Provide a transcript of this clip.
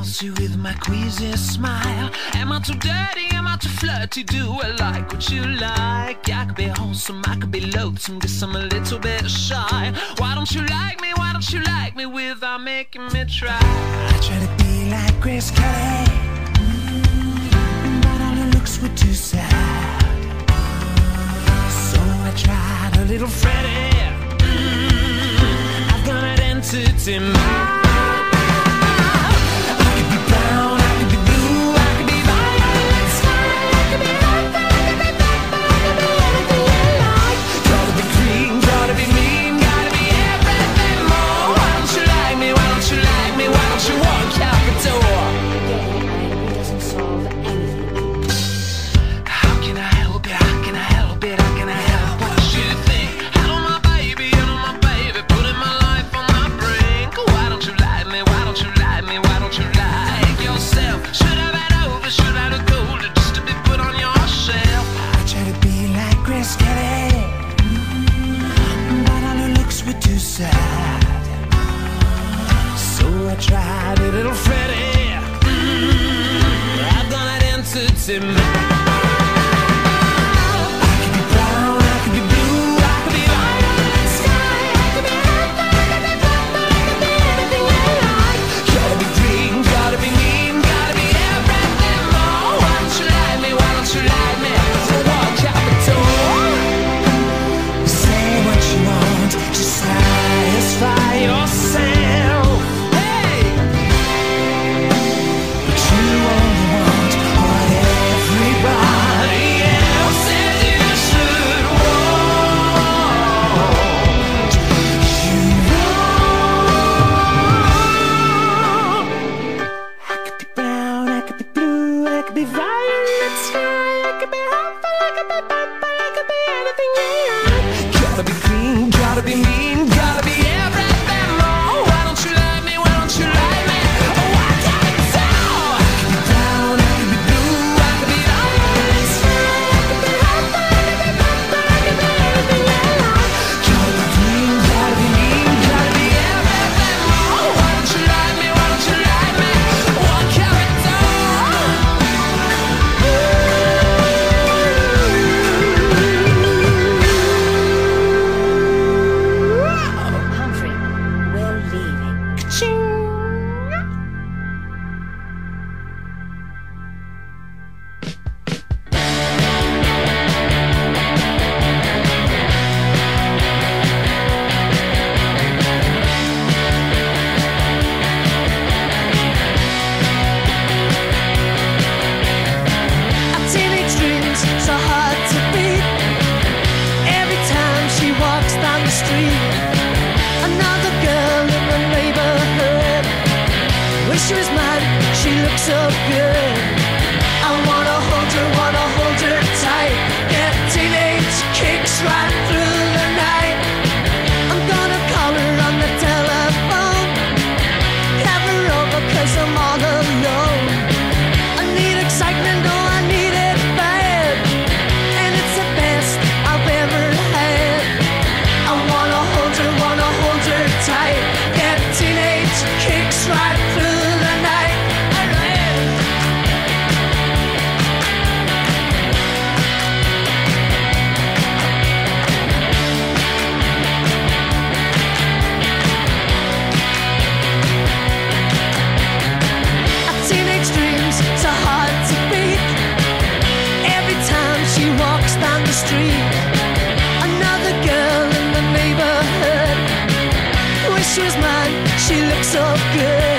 kiss you with my queasy smile. Am I too dirty? Am I too flirty? Do I like what you like? I could be wholesome, I could be loathsome, guess I'm a little bit shy. Why don't you like me? Why don't you like me without making me try? I try to be like Grace Kelly, but all her looks were too sad. So I tried a little Freddie. I've got an entity mind. So I tried a little Freddie. I've done it entity mind. I could be brown, I could be blue, I could be violet sky, I could be earth, I could be purple, I could be anything you like. Gotta be green, gotta be mean, gotta be everything more. Why don't you like me? Why don't you like me? So walk out the door. Say what you want, just satisfy yourself. Hey, but you only want what everybody else says you should want. You know, I could be brown, I could be blue, I could be violet sky, I could be hopeful, I could be purple, I could be anything you like. Gotta be green, gotta be mean, gotta be everything more. Why don't you like me? Why don't you like me? Oh, I can't tell. I could be brown, I could be blue, I could be violet sky, I could be hopeful, I could be purple, I could be anything you like. Gotta be green, gotta be mean, gotta be everything more. Why don't you like me? Why don't you like me? What character? Humphrey, we're leaving. Our teenage dreams so hard to beat. Every time she walks down the street, another girl in the neighborhood. Wish she was mine, she looks so good. I wanna hold her tight. Get teenage kicks right through the night. I'm gonna call her on the telephone, have her over 'cause I'm all alone. I need excitement, oh I need it bad, and it's the best I've ever had. I wanna hold her tight. Get teenage kicks right through the night. Our teenage dreams so hard to beat. Every time she walks down the street, another girl in the neighborhood. Wish she was mine, she looks so good.